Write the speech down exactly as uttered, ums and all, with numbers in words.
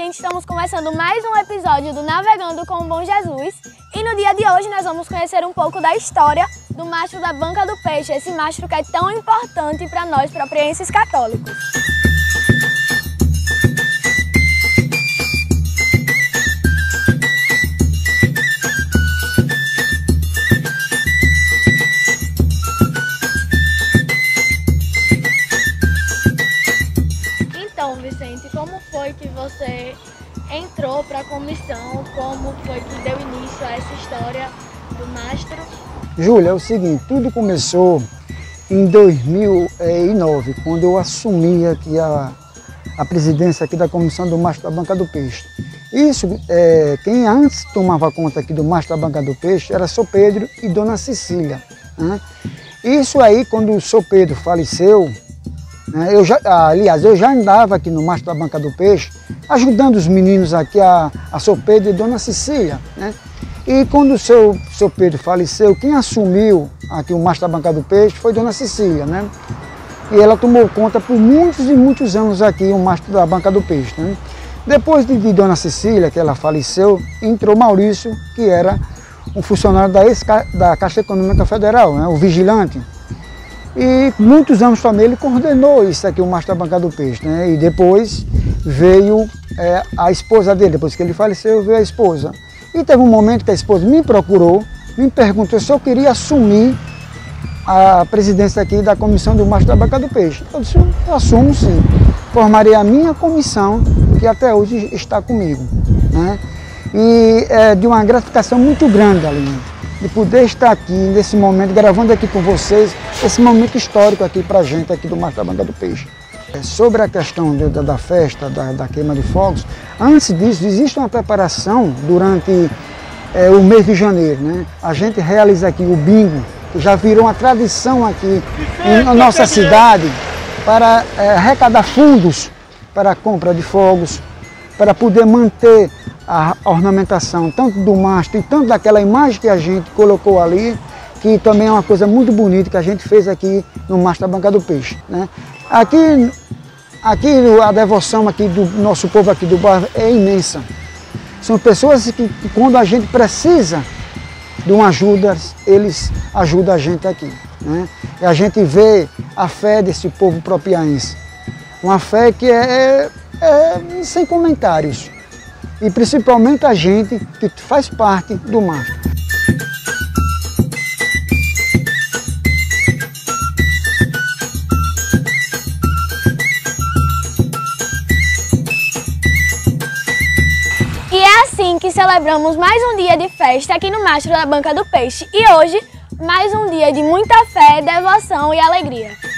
gente, estamos começando mais um episódio do Navegando com o Bom Jesus. E no dia de hoje nós vamos conhecer um pouco da história do mastro da Banca do Peixe, esse mastro que é tão importante para nós proprienses católicos. Então, Vicente, como foi que você entrou para a comissão? Como foi que deu início a essa história do mastro? Júlia, é o seguinte, tudo começou em dois mil e nove, quando eu assumi aqui a, a presidência aqui da comissão do mastro da Banca do Peixe. Isso, é, quem antes tomava conta aqui do mastro da Banca do Peixe era São Pedro e Dona Cecília, né? Isso aí, quando o São Pedro faleceu, Eu já, aliás, eu já andava aqui no mastro da Banca do Peixe, ajudando os meninos aqui, a, a São Pedro e Dona Cecília, né? E quando o seu, seu Pedro faleceu, quem assumiu aqui o mastro da Banca do Peixe foi Dona Cecília, né? E ela tomou conta por muitos e muitos anos aqui o mastro da Banca do Peixe, né? Depois de, de Dona Cecília, que ela faleceu, entrou Maurício, que era um funcionário da, ex, da Caixa Econômica Federal, né? O vigilante. E muitos anos também ele coordenou isso aqui, o mastro da Banca do Peixe, né? E depois veio é, a esposa dele, depois que ele faleceu, veio a esposa. E teve um momento que a esposa me procurou, me perguntou se eu queria assumir a presidência aqui da comissão do mastro da Banca do Peixe. Eu disse, eu assumo sim. Formarei a minha comissão, que até hoje está comigo, né? E é de uma gratificação muito grande, Aline, de poder estar aqui nesse momento, gravando aqui com vocês, esse momento histórico aqui pra gente, aqui do mastro da Banca do Peixe. Sobre a questão de, da, da festa, da, da queima de fogos, antes disso, existe uma preparação durante é, o mês de janeiro, né? A gente realiza aqui o bingo, que já virou uma tradição aqui em, na nossa cidade, para é, arrecadar fundos para a compra de fogos, para poder manter a ornamentação tanto do mastro e tanto daquela imagem que a gente colocou ali, que também é uma coisa muito bonita que a gente fez aqui no mastro da Banca do Peixe, né? Aqui, aqui a devoção aqui do nosso povo aqui do bairro é imensa. São pessoas que, que quando a gente precisa de uma ajuda, eles ajudam a gente aqui, né? E a gente vê a fé desse povo propiaense, uma fé que é, é, é sem comentários. E principalmente a gente que faz parte do mastro. E é assim que celebramos mais um dia de festa aqui no mastro da Banca do Peixe. E hoje, mais um dia de muita fé, devoção e alegria.